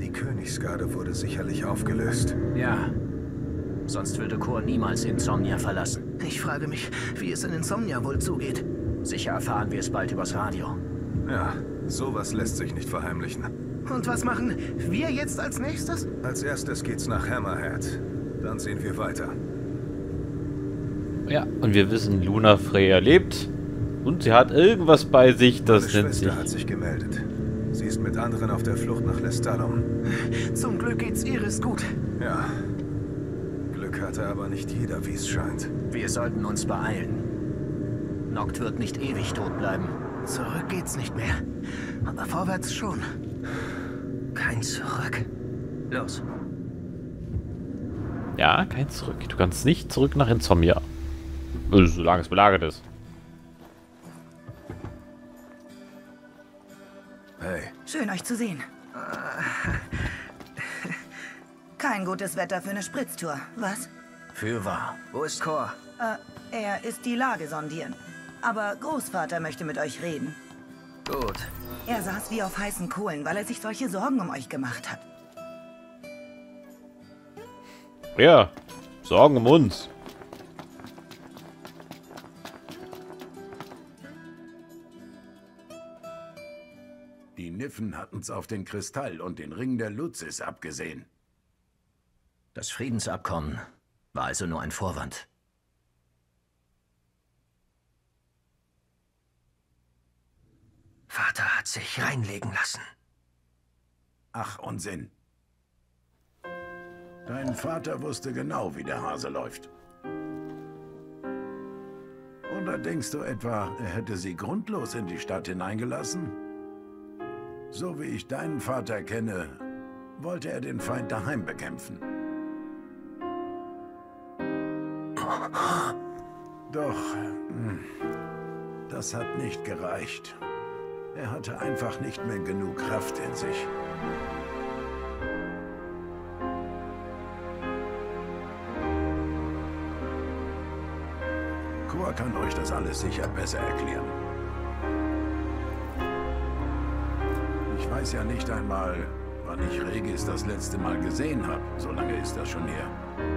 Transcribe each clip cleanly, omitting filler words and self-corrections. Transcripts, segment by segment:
Die Königsgarde wurde sicherlich aufgelöst. Ja. Sonst würde Kor niemals Insomnia verlassen. Ich frage mich, wie es in Insomnia wohl zugeht. Sicher erfahren wir es bald übers Radio. Ja, sowas lässt sich nicht verheimlichen. Und was machen wir jetzt als nächstes? Als erstes geht's nach Hammerhead. Dann sehen wir weiter. Ja, und wir wissen, Luna Freya lebt. Und sie hat irgendwas bei sich, das Meine nennt sich... Schwester hat sich gemeldet. Sie ist mit anderen auf der Flucht nach Lestalum. Zum Glück geht's Iris gut. Ja. Glück hatte aber nicht jeder, wie es scheint. Wir sollten uns beeilen. Noct wird nicht ewig tot bleiben. Zurück geht's nicht mehr. Aber vorwärts schon. Kein Zurück. Los. Ja, kein Zurück. Du kannst nicht zurück nach Insomnia. Solange es belagert ist. Hey, Schön, euch zu sehen. Kein gutes Wetter für eine Spritztour, was? Fürwahr. Wo ist Kor? Er ist die Lage sondieren. Aber Großvater möchte mit euch reden. Gut. Er saß wie auf heißen Kohlen, weil er sich solche Sorgen um euch gemacht hat. Ja, Sorgen um uns. Die Niffen hatten's auf den Kristall und den Ring der Luzis abgesehen. Das Friedensabkommen war also nur ein Vorwand. Vater hat sich reinlegen lassen. Ach, Unsinn. Dein Vater wusste genau, wie der Hase läuft. Oder denkst du etwa, er hätte sie grundlos in die Stadt hineingelassen? So wie ich deinen Vater kenne, wollte er den Feind daheim bekämpfen. Doch, das hat nicht gereicht. Er hatte einfach nicht mehr genug Kraft in sich. Kor kann euch das alles sicher besser erklären. Ich weiß ja nicht einmal, wann ich Regis das letzte Mal gesehen habe. So lange ist das schon her.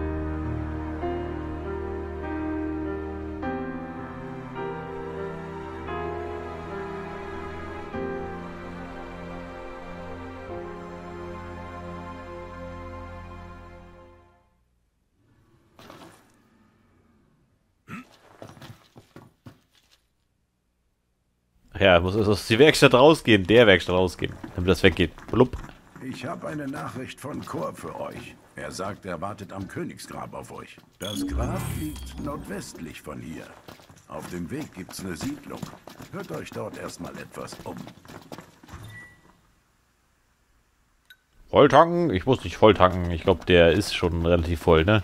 Ja, muss aus die Werkstatt rausgehen, der Werkstatt rausgehen, damit das weggeht. Blub. Ich habe eine Nachricht von Kor für euch. Er sagt, er wartet am Königsgrab auf euch. Das Grab liegt nordwestlich von hier. Auf dem Weg gibt's eine Siedlung. Hört euch dort erstmal etwas um. Volltanken? Ich muss nicht volltanken. Ich glaube, der ist schon relativ voll, ne?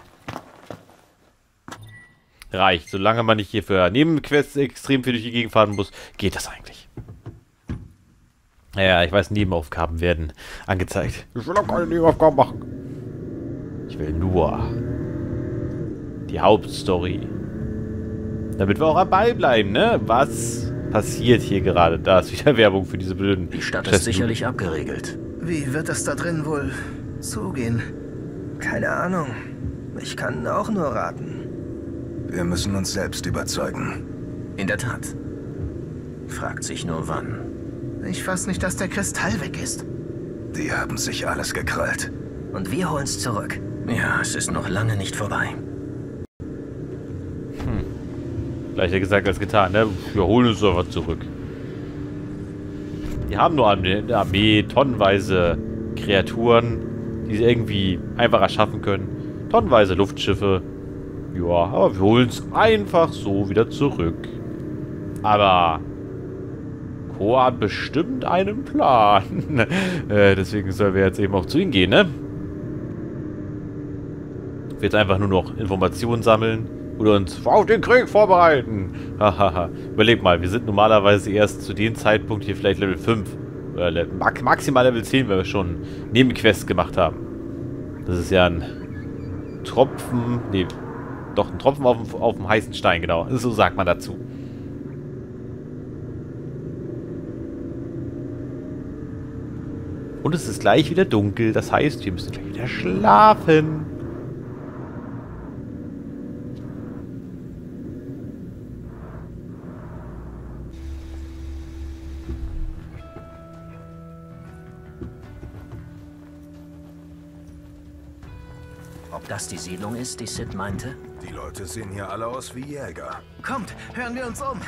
Reicht. Solange man nicht hier für Nebenquests extrem viel durch die Gegend fahren muss, geht das eigentlich. Ja, ich weiß, Nebenaufgaben werden angezeigt. Ich will auch keine Nebenaufgaben machen. Ich will nur die Hauptstory. Damit wir auch am Ball bleiben, ne? Was passiert hier gerade? Da ist wieder Werbung für diese blöden... Die Stadt ist sicherlich abgeriegelt. Wie wird es da drin wohl zugehen? Keine Ahnung. Ich kann auch nur raten. wir müssen uns selbst überzeugen. In der Tat. Fragt sich nur wann. Ich fass nicht, dass der Kristall weg ist. Die haben sich alles gekrallt. Und wir holen's zurück. Ja, es ist noch lange nicht vorbei. Leichter gesagt als getan, ne? Wir holen uns doch was zurück. Die haben nur eine Armee, tonnenweise Kreaturen, die sie irgendwie einfach erschaffen können. Tonnenweise Luftschiffe. Ja, aber wir holen es einfach so wieder zurück. Aber Kor hat bestimmt einen Plan. Deswegen sollen wir jetzt eben auch zu ihm gehen, ne? Wir jetzt einfach nur noch Informationen sammeln oder uns auf den Krieg vorbereiten. Hahaha. Überleg mal, wir sind normalerweise erst zu dem Zeitpunkt hier vielleicht Level 5. Oder maximal Level 10, weil wir schon Nebenquests gemacht haben. Das ist ja ein Tropfen. Nee, doch ein Tropfen auf dem heißen Stein, genau. So sagt man dazu. Und es ist gleich wieder dunkel. Das heißt, wir müssen gleich wieder schlafen. Ob das die Siedlung ist, die Sid meinte? Die Leute sehen hier alle aus wie Jäger. Kommt, hören wir uns um.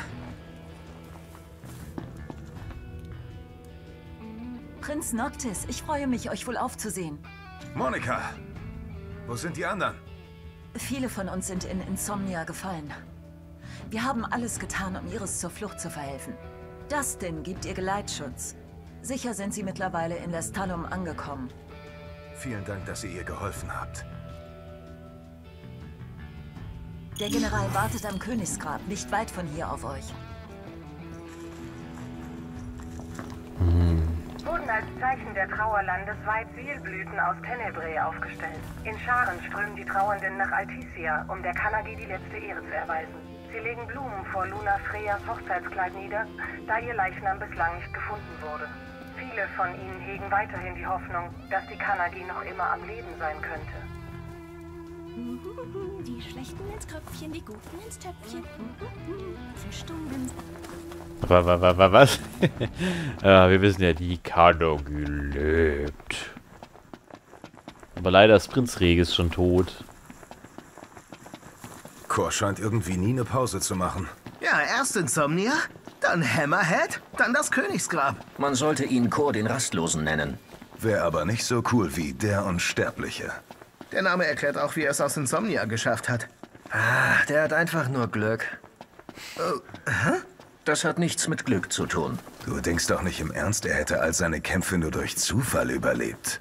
Prinz Noctis, ich freue mich, euch wohl aufzusehen. Monika! Wo sind die anderen? Viele von uns sind in Insomnia gefallen. Wir haben alles getan, um Iris zur Flucht zu verhelfen. Dustin gibt ihr Geleitschutz. Sicher sind sie mittlerweile in Lestallum angekommen. Vielen Dank, dass ihr ihr geholfen habt. Der General wartet am Königsgrab, nicht weit von hier auf euch. Wurden als Zeichen der Trauer landesweit Seelblüten aus Tenebrae aufgestellt. In Scharen strömen die Trauernden nach Altisia, um der Kanagi die letzte Ehre zu erweisen. Sie legen Blumen vor Luna Freyas Hochzeitskleid nieder, da ihr Leichnam bislang nicht gefunden wurde. Viele von ihnen hegen weiterhin die Hoffnung, dass die Kanagi noch immer am Leben sein könnte. Die Schlechten ins Köpfchen, die Guten ins Töpfchen. Verstummen. Was? Ja, wir wissen ja, die Kanagi lebt. Aber leider ist Prinz Regis schon tot. Kor scheint irgendwie nie eine Pause zu machen. Ja, erst Insomnia, dann Hammerhead, dann das Königsgrab. Man sollte ihn Kor den Rastlosen nennen. Wäre aber nicht so cool wie der Unsterbliche. Der Name erklärt auch, wie er es aus Insomnia geschafft hat. Ah, der hat einfach nur Glück. Oh, hä? Das hat nichts mit Glück zu tun. Du denkst doch nicht im Ernst, er hätte all seine Kämpfe nur durch Zufall überlebt.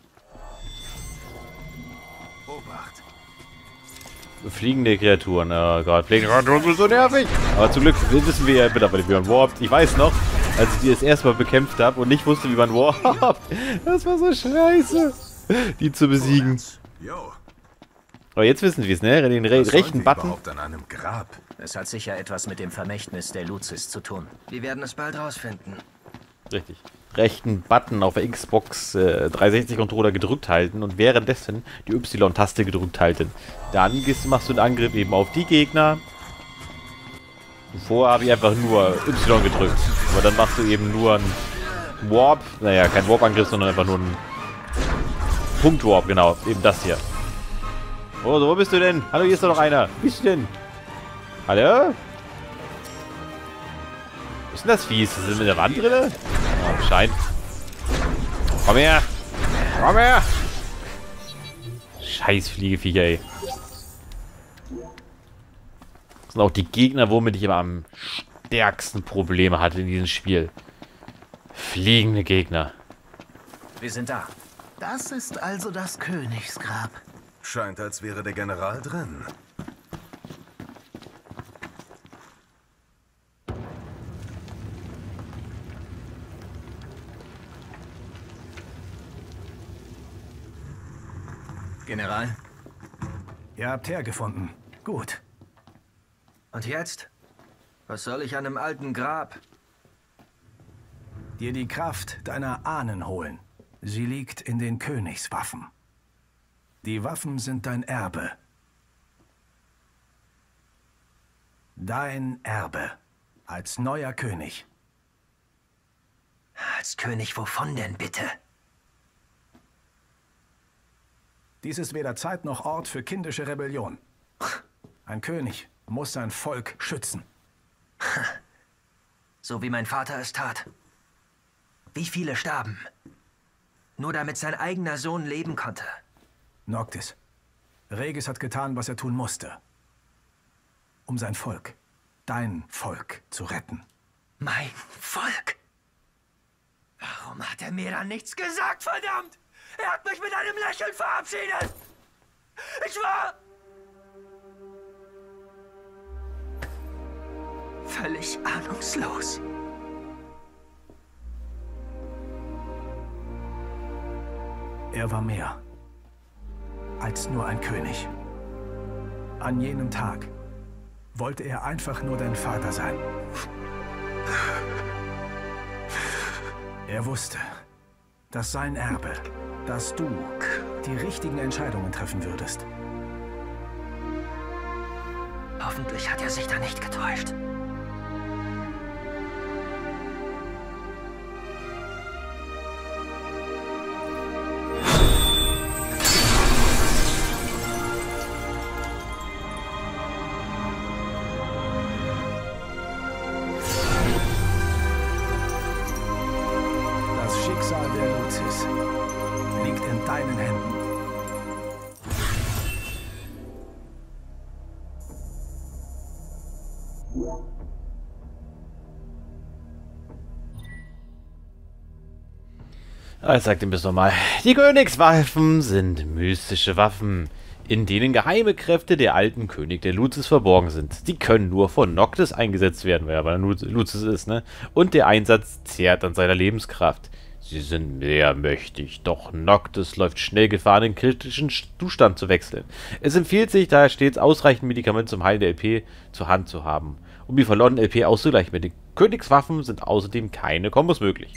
Obacht. Fliegende Kreaturen. Oh Gott, fliegende Kreaturen sind so nervig. Aber zum Glück wissen wir ja mittlerweile, wie man warpt. Ich weiß noch, als ich die das erste Mal bekämpft habe und nicht wusste, wie man warpt. Das war so scheiße, die zu besiegen. Jo. Aber jetzt wissen wir es, ne? Den rechten Button. Überhaupt an einem Grab. Es hat sicher etwas mit dem Vermächtnis der Luzis zu tun. Wir werden es bald rausfinden. Richtig. Rechten Button auf der Xbox 360-Controller gedrückt halten und währenddessen die Y-Taste gedrückt halten. Dann machst du einen Angriff eben auf die Gegner. Vorher habe ich einfach nur Y gedrückt. Aber dann machst du eben nur einen Warp. Naja, kein Warp-Angriff, sondern einfach nur einen Punkt-Warp, genau. Eben das hier. Oh, wo bist du denn? Hallo, hier ist doch noch einer. Wie bist du denn? Hallo? Was ist denn das Vieh? Ist das in der Wand drin? Oh, scheint. Komm her! Komm her! Scheiß Fliegeviecher, ey. Das sind auch die Gegner, womit ich immer am stärksten Probleme hatte in diesem Spiel. Fliegende Gegner. Wir sind da. Das ist also das Königsgrab. Scheint, als wäre der General drin. General? Ihr habt hergefunden. Gut. Und jetzt? Was soll ich an einem alten Grab? Dir die Kraft deiner Ahnen holen. Sie liegt in den Königswaffen. Die Waffen sind dein Erbe. Dein Erbe. Als neuer König. Als König wovon denn bitte? Dies ist weder Zeit noch Ort für kindische Rebellion. Ein König muss sein Volk schützen. So wie mein Vater es tat. Wie viele starben? Nur damit sein eigener Sohn leben konnte. Noctis. Regis hat getan, was er tun musste. Um sein Volk, dein Volk, zu retten. Mein Volk? Warum hat er mir dann nichts gesagt, verdammt? Er hat mich mit einem Lächeln verabschiedet! Ich war... völlig ahnungslos. Er war mehr als nur ein König. An jenem Tag wollte er einfach nur dein Vater sein. Er wusste, dass sein Erbe, dass du die richtigen Entscheidungen treffen würdest. Hoffentlich hat er sich da nicht getäuscht. Das Schicksal der Luzis liegt in deinen Händen. Ich sag dem bis nochmal. Die Königswaffen sind mystische Waffen, in denen geheime Kräfte der alten König der Luzis verborgen sind. Die können nur von Noctis eingesetzt werden, weil er aber Luzis ist, ne? Und der Einsatz zehrt an seiner Lebenskraft. Sie sind sehr mächtig, doch Noctis läuft schnell Gefahr, in den kritischen Zustand zu wechseln. Es empfiehlt sich daher stets, ausreichend Medikamente zum Heilen der LP zur Hand zu haben, um die verlorenen LP auszugleichen. Mit den Königswaffen sind außerdem keine Kombos möglich.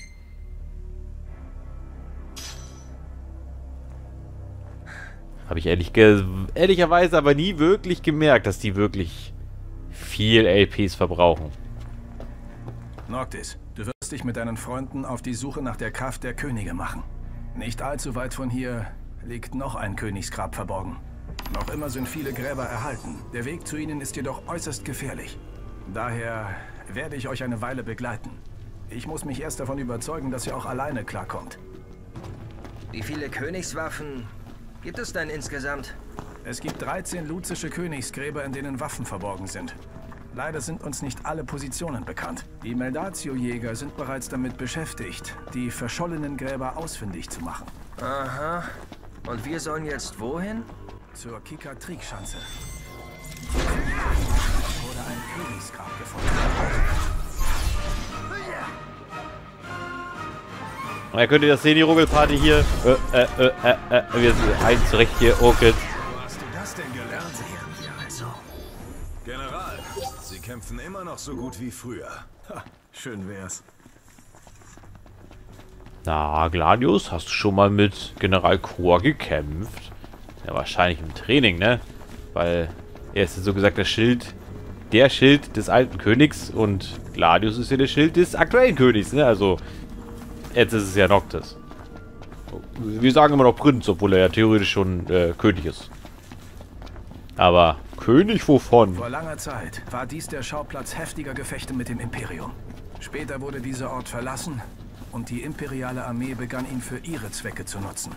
Habe ich ehrlicherweise aber nie wirklich gemerkt, dass die wirklich viel LPs verbrauchen. Noctis, du wirst dich mit deinen Freunden auf die Suche nach der Kraft der Könige machen. Nicht allzu weit von hier liegt noch ein Königsgrab verborgen. Noch immer sind viele Gräber erhalten. Der Weg zu ihnen ist jedoch äußerst gefährlich. Daher werde ich euch eine Weile begleiten. Ich muss mich erst davon überzeugen, dass ihr auch alleine klarkommt. Wie viele Königswaffen gibt es denn insgesamt? Es gibt 13 luzische Königsgräber, in denen Waffen verborgen sind. Leider sind uns nicht alle Positionen bekannt. Die Meldatio-Jäger sind bereits damit beschäftigt, die verschollenen Gräber ausfindig zu machen. Aha. Und wir sollen jetzt wohin? Zur Kikatrik-Schanze. Wurde ein Königsgrab gefunden. Ja, könnt ihr das sehen, die Rugelparty hier? Wir sind ein zurecht hier, okay. Wo hast du das denn gelernt? Also. General, Sie kämpfen immer noch so gut wie früher. Ha, schön wär's. Na, Gladius, hast du schon mal mit General Kor gekämpft? Ja, wahrscheinlich im Training, ne? Weil er ist ja so gesagt der Schild des alten Königs und Gladius ist ja der Schild des aktuellen Königs, ne? Also, jetzt ist es ja Noctis. Wir sagen immer noch Prinz, obwohl er ja theoretisch schon König ist. Aber König wovon? Vor langer Zeit war dies der Schauplatz heftiger Gefechte mit dem Imperium. Später wurde dieser Ort verlassen und die imperiale Armee begann ihn für ihre Zwecke zu nutzen.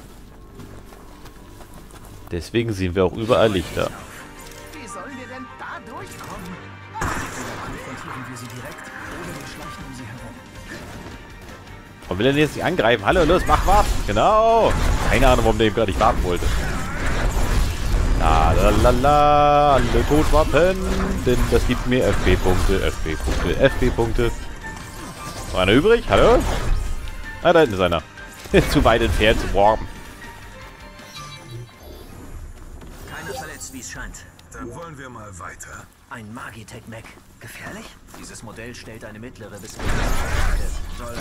Deswegen sehen wir auch überall Lichter. Wie sollen wir denn da durchkommen? Entweder konfrontieren wir sie direkt oder wir schleichen um sie herum. Warum will er denn jetzt nicht angreifen? Hallo, los, mach Warp! Genau! Keine Ahnung, warum der eben gerade nicht warten wollte. La, alle Todwappen, denn das gibt mir FP-Punkte, FP-Punkte, FP-Punkte. Noch einer übrig? Hallo? Ah, da hinten ist einer. Zu weit entfernt zu warpen. Keiner verletzt, wie es scheint. Dann wollen wir mal weiter. Ein Magitech-Mech. Gefährlich? Dieses Modell stellt eine mittlere bis soll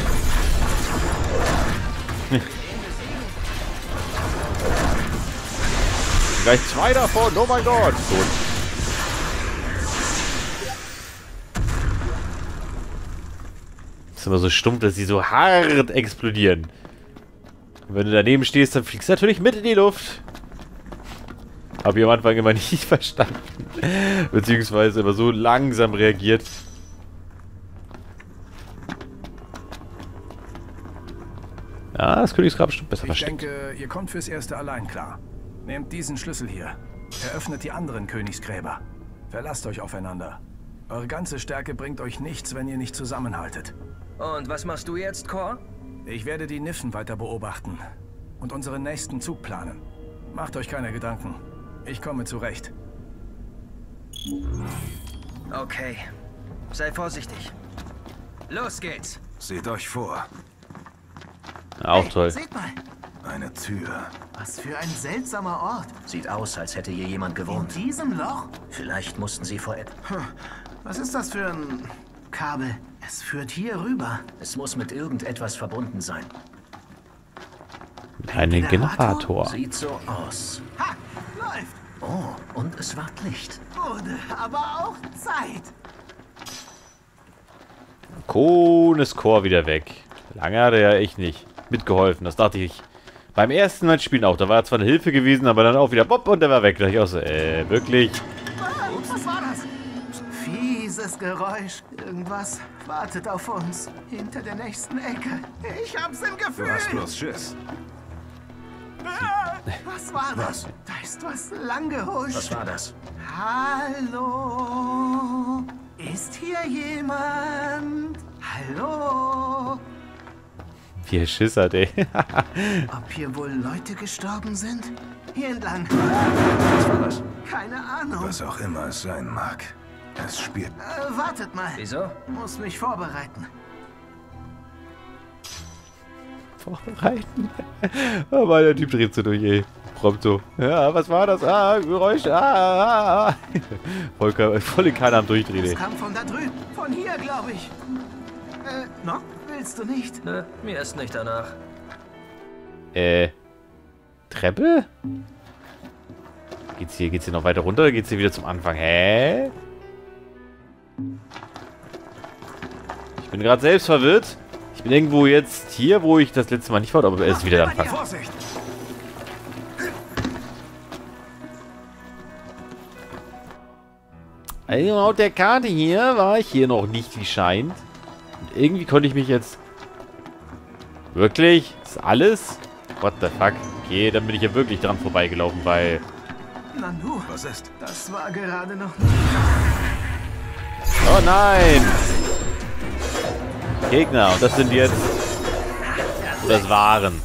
Gleich zwei davon, oh mein Gott! Gut. Das ist immer so stumpf, dass sie so hart explodieren. Und wenn du daneben stehst, dann fliegst du natürlich mit in die Luft. Hab ich am Anfang immer nicht verstanden. Beziehungsweise immer so langsam reagiert. Ja, das Königsgrab bestimmt besser versteckt. Ich denke, ihr kommt fürs Erste allein klar. Nehmt diesen Schlüssel hier. Eröffnet die anderen Königsgräber. Verlasst euch aufeinander. Eure ganze Stärke bringt euch nichts, wenn ihr nicht zusammenhaltet. Und was machst du jetzt, Kor? Ich werde die Niffen weiter beobachten und unseren nächsten Zug planen. Macht euch keine Gedanken. Ich komme zurecht. Okay. Sei vorsichtig. Los geht's. Seht euch vor. Auch toll. Seht mal, Eine Tür. was für ein seltsamer Ort. Sieht aus, als hätte hier jemand In gewohnt. diesem Loch? Vielleicht mussten sie vor... Was ist das für ein Kabel? Es führt hier rüber. Es muss mit irgendetwas verbunden sein. Einen Generator. Sieht so aus. Ha! Läuft! Oh, und es ward Licht. Wurde aber auch Zeit. Konescore wieder weg. Lange hat er ja echt nicht mitgeholfen. Das dachte ich beim ersten Mal spielen auch. Da war er zwar eine Hilfe gewesen, aber dann auch wieder pop und der war weg. Da dachte ich auch so, wirklich? Was war das? Fieses Geräusch. Irgendwas wartet auf uns. Hinter der nächsten Ecke. Ich hab's im Du Gefühl. hast bloß Schiss. Was war das? Da ist was langgehuscht. Was war das? Hallo? Ist hier jemand? Hallo? Wie er Schiss hat, ey. Ob hier wohl Leute gestorben sind? Hier entlang. Was war das? Keine Ahnung. Was auch immer es sein mag. Es spielt. Wartet mal. Wieso? Muss mich vorbereiten. Vorbereiten. Aber der Typ dreht so durch, ey. Prompt so. Ja, was war das? Ah, Geräusche. Voll in keiner am Durchdrehen, ey. Es kam von da drüben. Von hier, glaube ich. Noch? Willst du nicht? Nö, mir ist nicht danach. Treppe? Geht's hier noch weiter runter oder geht's hier wieder zum Anfang? Hä? Ich bin gerade selbst verwirrt. Ich bin irgendwo jetzt hier, wo ich das letzte Mal nicht war, aber er ist wieder der Anfang. Vorsicht! Also laut der Karte hier war ich hier noch nicht, wie scheint. Und irgendwie konnte ich mich jetzt... Wirklich? Ist alles? What the fuck? Okay, dann bin ich ja wirklich dran vorbeigelaufen, weil... Nanu, Was ist? das war gerade noch... Oh nein! Gegner, und das sind jetzt... Das waren...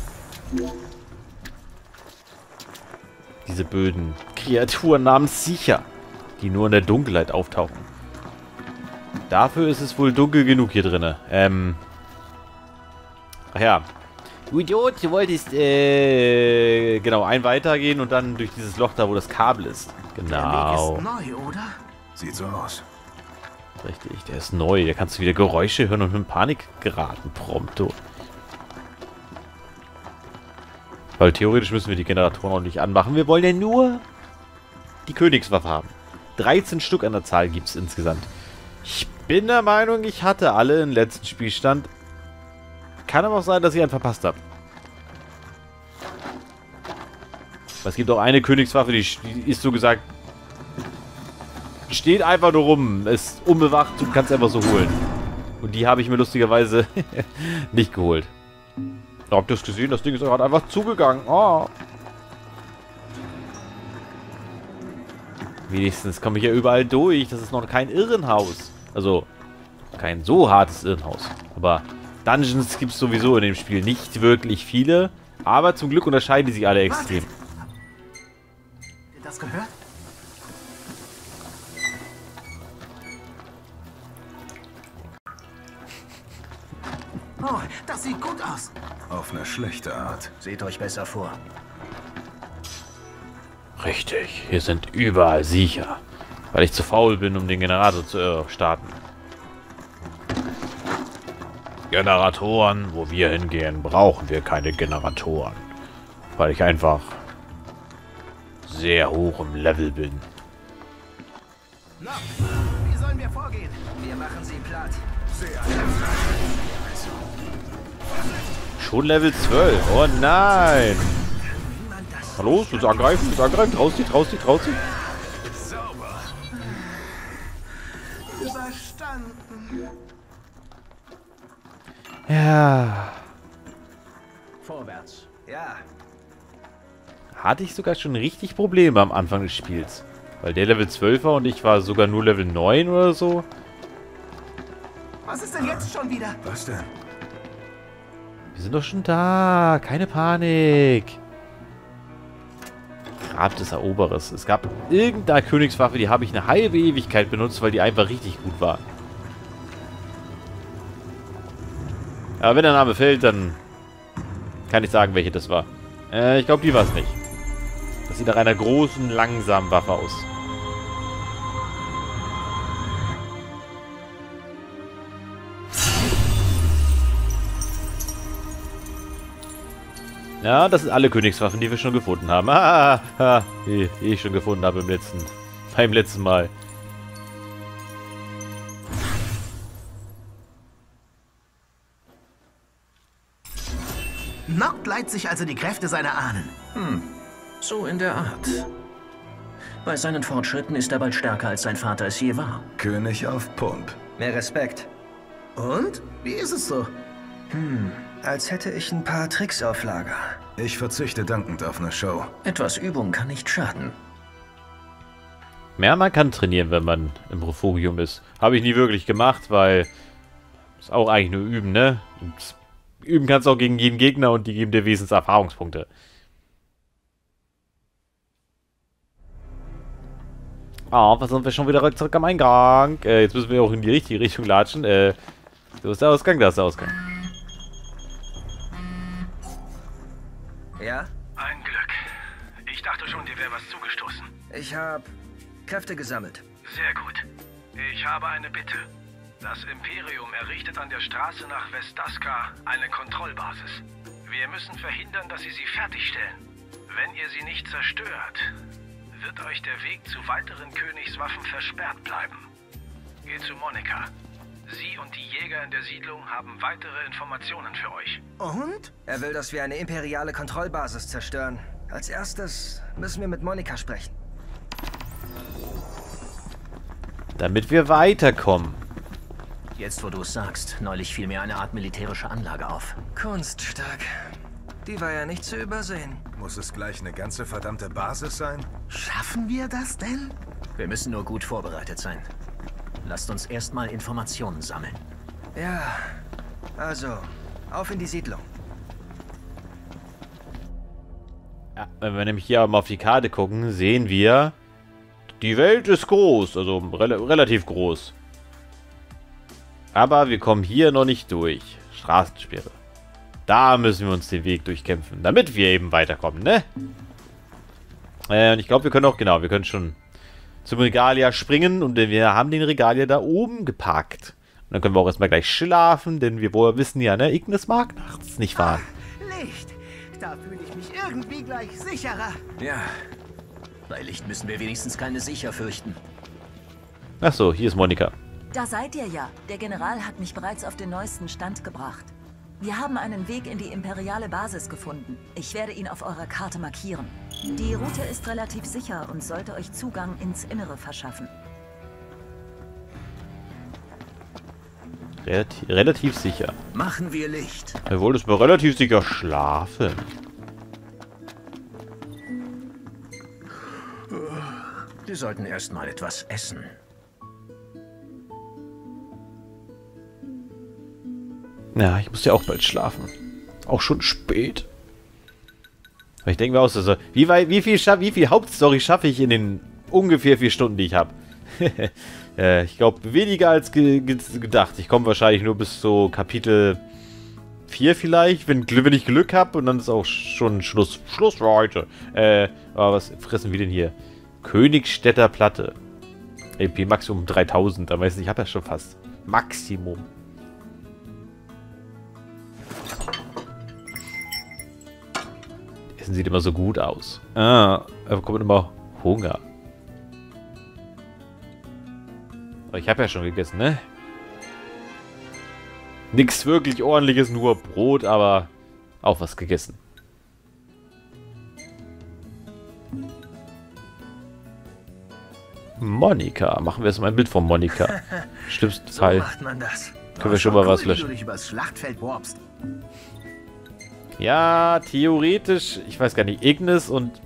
Diese böden Kreaturen namens Siecher, die nur in der Dunkelheit auftauchen. Dafür ist es wohl dunkel genug hier drinne. Ach ja. Du Idiot, du wolltest, genau, ein weitergehen und dann durch dieses Loch da, wo das Kabel ist. Genau. Der Weg ist neu, oder? Sieht so aus. Richtig, der ist neu. Da kannst du wieder Geräusche hören und in Panik geraten. Prompto. Weil theoretisch müssen wir die Generatoren auch nicht anmachen. Wir wollen ja nur die Königswaffe haben. 13 Stück an der Zahl gibt es insgesamt. Ich bin der Meinung, ich hatte alle im letzten Spielstand. Kann aber auch sein, dass ich einen verpasst habe. Es gibt auch eine Königswaffe, die ist so gesagt... Steht einfach nur rum. Ist unbewacht, du kannst einfach so holen. Und die habe ich mir lustigerweise nicht geholt. Habt ihr das gesehen? Das Ding ist gerade einfach zugegangen. Oh. Wenigstens komme ich ja überall durch. Das ist noch kein Irrenhaus. Also, kein so hartes Irrenhaus. Aber Dungeons gibt es sowieso in dem Spiel nicht wirklich viele. Aber zum Glück unterscheiden die sich alle extrem. Habt ihr das gehört? Oh, das sieht gut aus. Auf eine schlechte Art. Seht euch besser vor. Richtig, hier sind überall Siecher. Weil ich zu faul bin, um den Generator zu starten. Generatoren, wo wir hingehen, brauchen wir keine Generatoren. Weil ich einfach sehr hoch im Level bin. Na, wie sollen wir vorgehen? Wir machen sie platt. Schon Level 12. Oh nein. Hallo, du angreifen, traust dich. Überstanden. Ja. Vorwärts. Ja. Hatte ich sogar schon richtig Probleme am Anfang des Spiels. Weil der Level 12 war und ich war sogar nur Level 9 oder so. Was ist denn jetzt schon wieder? Was denn? Wir sind doch schon da. Keine Panik. Grab des Eroberers. Es gab irgendeine Königswaffe, die habe ich eine halbe Ewigkeit benutzt, weil die einfach richtig gut war. Aber wenn der Name fällt, dann kann ich sagen, welche das war. Ich glaube, die war es nicht. Das sieht nach einer großen, langsamen Waffe aus. Ja, das sind alle Königswaffen, die wir schon gefunden haben. Die ich schon gefunden habe beim letzten Mal. Noct leiht sich also die Kräfte seiner Ahnen. So in der Art. Bei seinen Fortschritten ist er bald stärker, als sein Vater es je war. König auf Pump. Mehr Respekt. Und? Wie ist es so? Als hätte ich ein paar Tricks auf Lager. Ich verzichte dankend auf eine Show. Etwas Übung kann nicht schaden. Ja, man kann trainieren, wenn man im Refugium ist. Habe ich nie wirklich gemacht, weil ist auch eigentlich nur üben, ne? Und üben kannst du auch gegen jeden Gegner und die geben dir wesentlich Erfahrungspunkte. Was sind wir schon wieder zurück am Eingang? Jetzt müssen wir auch in die richtige Richtung latschen. Wo ist der Ausgang? Da ist der Ausgang. Ja? Ein Glück. Ich dachte schon, dir wäre was zugestoßen. Ich habe Kräfte gesammelt. Sehr gut. Ich habe eine Bitte. Das Imperium errichtet an der Straße nach Vestaska eine Kontrollbasis. Wir müssen verhindern, dass sie fertigstellen. Wenn ihr sie nicht zerstört, wird euch der Weg zu weiteren Königswaffen versperrt bleiben. Geht zu Monica. Sie und die Jäger in der Siedlung haben weitere Informationen für euch. Und? Er will, dass wir eine imperiale Kontrollbasis zerstören. Als erstes müssen wir mit Monica sprechen. Damit wir weiterkommen. Jetzt, wo du es sagst, neulich fiel mir eine Art militärische Anlage auf. Kunststark. Die war ja nicht zu übersehen. Muss es gleich eine ganze verdammte Basis sein? Schaffen wir das denn? Wir müssen nur gut vorbereitet sein. Lasst uns erstmal Informationen sammeln. Ja, also, auf in die Siedlung. Ja, wenn wir nämlich hier mal auf die Karte gucken, sehen wir, die Welt ist groß, also relativ groß. Aber wir kommen hier noch nicht durch. Straßensperre. Da müssen wir uns den Weg durchkämpfen, damit wir eben weiterkommen, ne? Und ich glaube, wir können auch, genau, wir können schon zum Regalia springen und wir haben den Regalia da oben geparkt. Und dann können wir auch erstmal gleich schlafen, denn wir wohl wissen ja, ne? Ignis mag nachts nicht wahr? Licht! Da fühle ich mich irgendwie gleich sicherer. Ja. Bei Licht müssen wir wenigstens keine Sicher fürchten. Achso, hier ist Monica. Da seid ihr ja. Der General hat mich bereits auf den neuesten Stand gebracht. Wir haben einen Weg in die imperiale Basis gefunden. Ich werde ihn auf eurer Karte markieren. Die Route ist relativ sicher und sollte euch Zugang ins Innere verschaffen. Relativ sicher. Machen wir Licht. Er wollte es mal relativ sicher schlafen. Wir sollten erstmal etwas essen. Ja, ich muss ja auch bald schlafen. Auch schon spät. Aber ich denke mir auch so, wie viel Hauptstory schaffe ich in den ungefähr 4 Stunden, die ich habe? Ich glaube, weniger als gedacht. Ich komme wahrscheinlich nur bis zu Kapitel 4 vielleicht, wenn ich Glück habe. Und dann ist auch schon Schluss für heute. Aber was fressen wir denn hier? Königstädter Platte. EP Maximum 3000. Aber ich habe ja schon fast. Maximum. Essen sieht immer so gut aus. Da bekommt immer Hunger. Aber ich habe ja schon gegessen, ne? Nichts wirklich ordentliches, nur Brot, aber auch was gegessen. Monica. Machen wir erstmal ein Bild von Monica. Schlimmsten Fall. So macht man das. Können wir schon mal was Wie du löschen. dich übers Schlachtfeld warpst. Ja, theoretisch, ich weiß gar nicht, Ignis und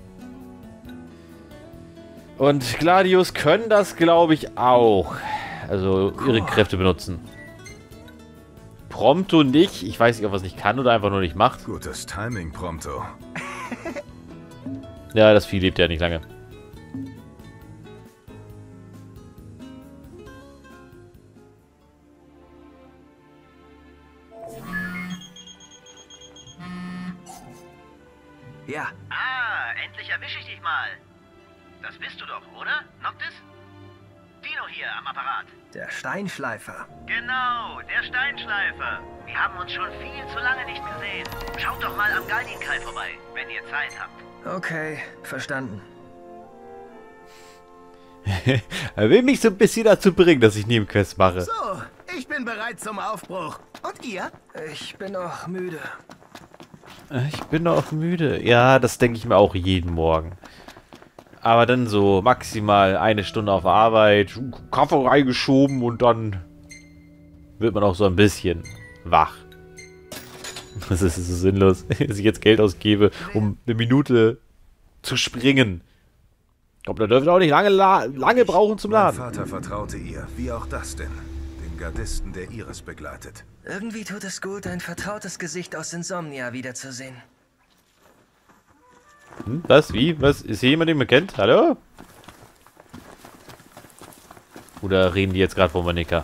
Gladius können das, glaube ich, auch. Also ihre Kräfte benutzen. Prompto nicht. Ich weiß nicht, ob er es nicht kann oder einfach nur nicht macht. Gutes Timing, Prompto. Ja, das Vieh lebt ja nicht lange. Ja. Ah, endlich erwische ich dich mal. Das bist du doch, oder, Noctis? Dino hier am Apparat. Der Steinschleifer. Genau, der Steinschleifer. Wir haben uns schon viel zu lange nicht gesehen. Schaut doch mal am Gallienkai vorbei, wenn ihr Zeit habt. Okay, verstanden. Er will mich so ein bisschen dazu bringen, dass ich Nebenquests mache. So, ich bin bereit zum Aufbruch. Und ihr? Ich bin noch müde. Ich bin noch müde. Ja, das denke ich mir auch jeden Morgen. Aber dann so maximal 1 Stunde auf Arbeit, Kaffee reingeschoben und dann wird man auch so ein bisschen wach. Das ist so sinnlos, dass ich jetzt Geld ausgebe, um 1 Minute zu springen. Ich glaube, da dürfen wir auch nicht lange brauchen zum Laden. Mein Vater vertraute ihr, wie auch Dustin, dem Gardisten, der Iris begleitet. Irgendwie tut es gut, ein vertrautes Gesicht aus Insomnia wiederzusehen. Was? Wie? Was? Ist hier jemand, den man kennt? Hallo? Oder reden die jetzt gerade von Monika?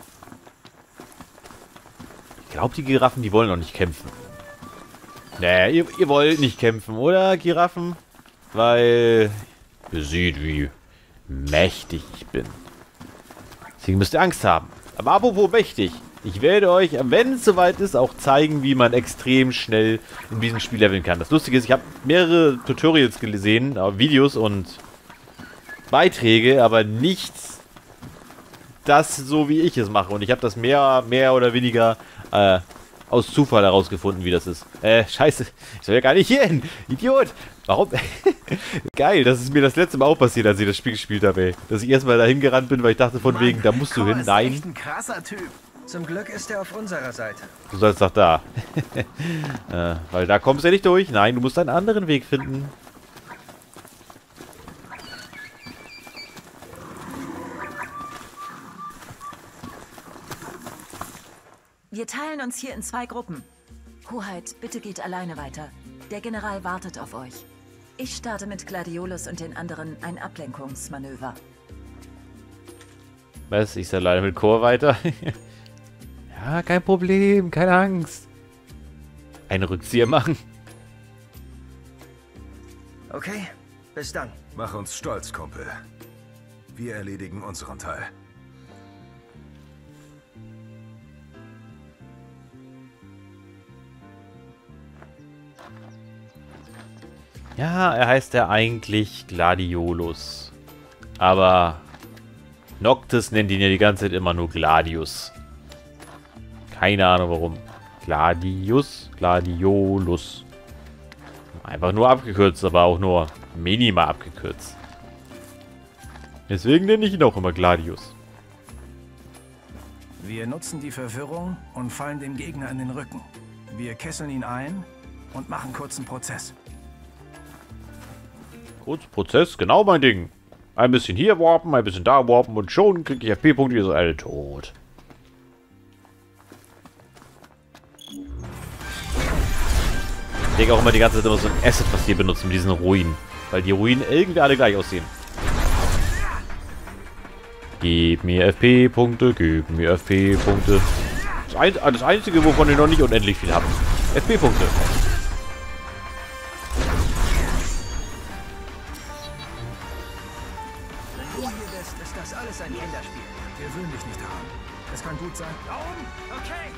Ich glaube, die Giraffen, die wollen noch nicht kämpfen. Nee, ihr wollt nicht kämpfen, oder, Giraffen? Weil ihr seht, wie mächtig ich bin. Deswegen müsst ihr Angst haben. Aber apropos mächtig. Ich werde euch, wenn es soweit ist, auch zeigen, wie man extrem schnell in diesem Spiel leveln kann. Das Lustige ist, ich habe mehrere Tutorials gesehen, Videos und Beiträge, aber nichts, das so wie ich es mache. Und ich habe das mehr oder weniger aus Zufall herausgefunden, wie das ist. Scheiße, ich soll ja gar nicht hier hin. Idiot. Warum? Geil, das ist mir das letzte Mal auch passiert, als ich das Spiel gespielt habe, ey. Dass ich erstmal dahin gerannt bin, weil ich dachte von wegen, da musst du hin. Nein. Ist echt ein krasser Typ. Zum Glück ist er auf unserer Seite. Du sollst doch da. Weil da kommst du ja nicht durch. Nein, du musst einen anderen Weg finden. Wir teilen uns hier in 2 Gruppen. Hoheit, bitte geht alleine weiter. Der General wartet auf euch. Ich starte mit Gladiolus und den anderen ein Ablenkungsmanöver. Was? Ich soll leider mit Chor weiter? Ja, kein Problem, keine Angst. Einen Rückzieher machen. Okay, bis dann. Mach uns stolz, Kumpel. Wir erledigen unseren Teil. Ja, er heißt ja eigentlich Gladiolus. Aber Noctis nennt ihn ja die ganze Zeit immer nur Gladius. Keine Ahnung warum. Gladiolus. Einfach nur abgekürzt, aber auch nur minimal abgekürzt. Deswegen nenne ich ihn auch immer Gladius. Wir nutzen die Verwirrung und fallen dem Gegner in den Rücken. Wir kesseln ihn ein und machen kurzen Prozess. Prozess, genau mein Ding. Ein bisschen hier warpen, ein bisschen da warpen und schon kriege ich FP-Punkte, ihr seid alle tot. Ich denke auch immer die ganze Zeit immer so ein Asset, was die benutzen mit diesen Ruinen. Weil die Ruinen irgendwie alle gleich aussehen. Gib mir FP-Punkte, gib mir FP-Punkte. Das Einzige, wovon ich noch nicht unendlich viel habe. FP-Punkte. Ist das alles ein Kinderspiel? Gewöhn dich nicht daran. Es kann gut sein. Da oben? Okay.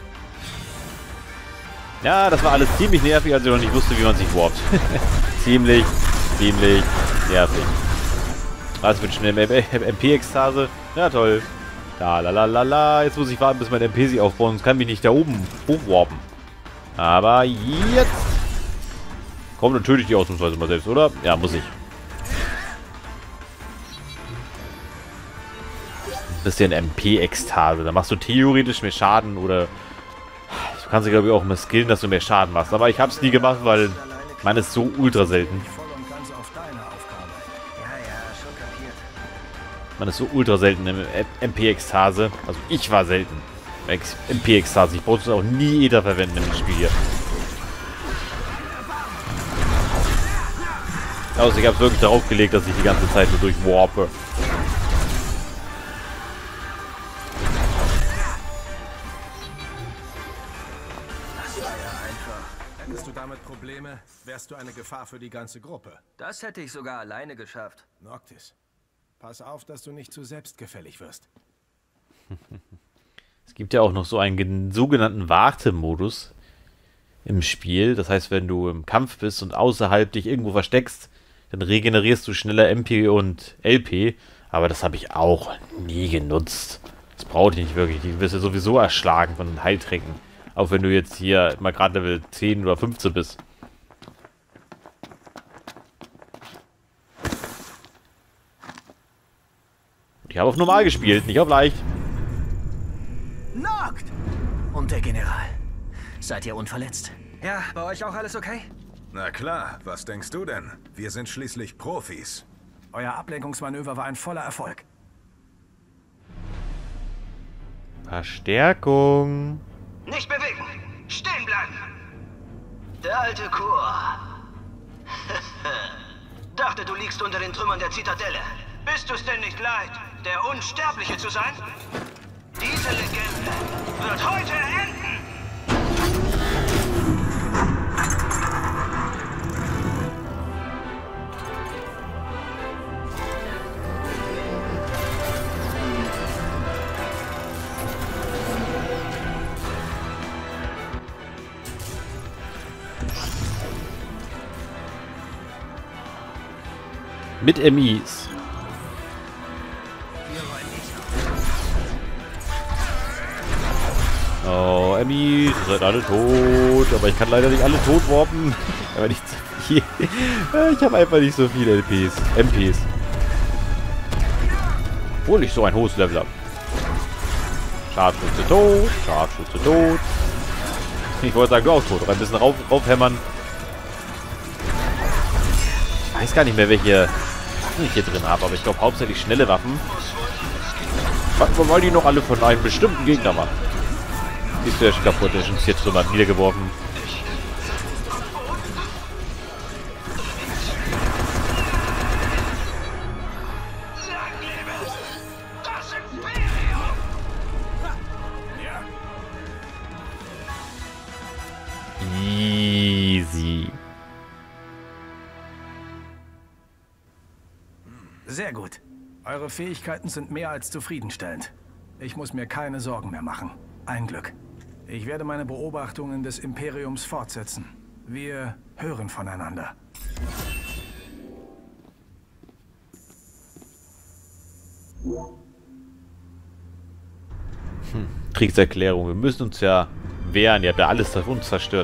Ja, das war alles ziemlich nervig, als ich noch nicht wusste, wie man sich warpt. ziemlich nervig. Was wird schnell MP-Ekstase? Ja, toll. La, jetzt muss ich warten, bis mein MP sich aufbaut, sonst kann mich nicht da oben hochwarpen. Aber jetzt... Komm, dann töte ich die ausnahmsweise mal selbst, oder? Ja, muss ich. Bisschen MP-Ekstase. Da machst du theoretisch mehr Schaden oder... Du kannst dich, glaube ich, auch mal skillen, dass du mehr Schaden machst. Aber ich habe es nie gemacht, weil man ist so ultra selten. Man ist so ultra selten im MP-Ekstase. Also ich war selten. MP-Ekstase. Ich brauchte es auch nie Ether verwenden in dem Spiel hier. Also ich habe es wirklich darauf gelegt, dass ich die ganze Zeit nur durchwarpe. Hättest du damit Probleme, wärst du eine Gefahr für die ganze Gruppe. Das hätte ich sogar alleine geschafft. Noctis, Pass auf, dass du nicht zu selbstgefällig wirst. Es gibt ja auch noch so einen sogenannten Wartemodus im Spiel. Das heißt, wenn du im Kampf bist und außerhalb dich irgendwo versteckst, dann regenerierst du schneller MP und LP. Aber das habe ich auch nie genutzt. Das brauche ich nicht wirklich. Die wirst du sowieso erschlagen von Heiltränken. Auch wenn du jetzt hier mal gerade Level 10 oder 15 bist. Ich habe auf normal gespielt, nicht auf leicht. Noct! Und der General. Seid ihr unverletzt? Ja, bei euch auch alles okay? Na klar, was denkst du denn? Wir sind schließlich Profis. Euer Ablenkungsmanöver war ein voller Erfolg. Verstärkung. Nicht bewegen! Stehen bleiben! Der alte Kur. Dachte, du liegst unter den Trümmern der Zitadelle. Bist du es denn nicht leid, der Unsterbliche zu sein? Diese Legende wird heute enden! Mit MIs. Oh, Emmy, ihr seid alle tot. Aber ich kann leider nicht alle tot warpen. Aber nicht so viel. Ich habe einfach nicht so viele MPs. Obwohl ich so ein hohes Level habe. Scharfschütze tot. Scharfschütze tot. Ich wollte sagen, du auch tot. Aber ein bisschen raufhämmern. Ich weiß gar nicht mehr, welche Waffen ich hier drin habe. Aber ich glaube hauptsächlich schnelle Waffen. Weil die noch alle von einem bestimmten Gegner machen. Ist der schon kaputt, der ist schon jetzt so mal niedergeworfen. Easy. Sehr gut. Eure Fähigkeiten sind mehr als zufriedenstellend. Ich muss mir keine Sorgen mehr machen. Ein Glück. Ich werde meine Beobachtungen des Imperiums fortsetzen. Wir hören voneinander. Kriegserklärung. Wir müssen uns ja wehren. Ihr habt ja alles auf uns zerstört.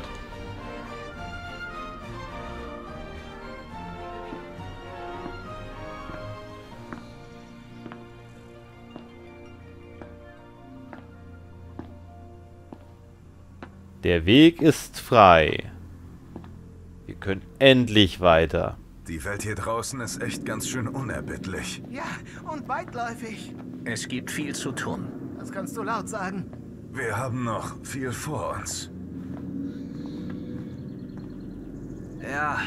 Der Weg ist frei. Wir können endlich weiter. Die Welt hier draußen ist echt ganz schön unerbittlich. Ja, und weitläufig. Es gibt viel zu tun. Das kannst du laut sagen. Wir haben noch viel vor uns. Ja.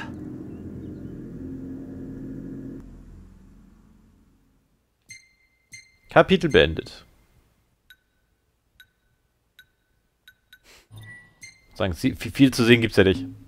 Kapitel beendet. Sagen, viel zu sehen gibt's ja nicht.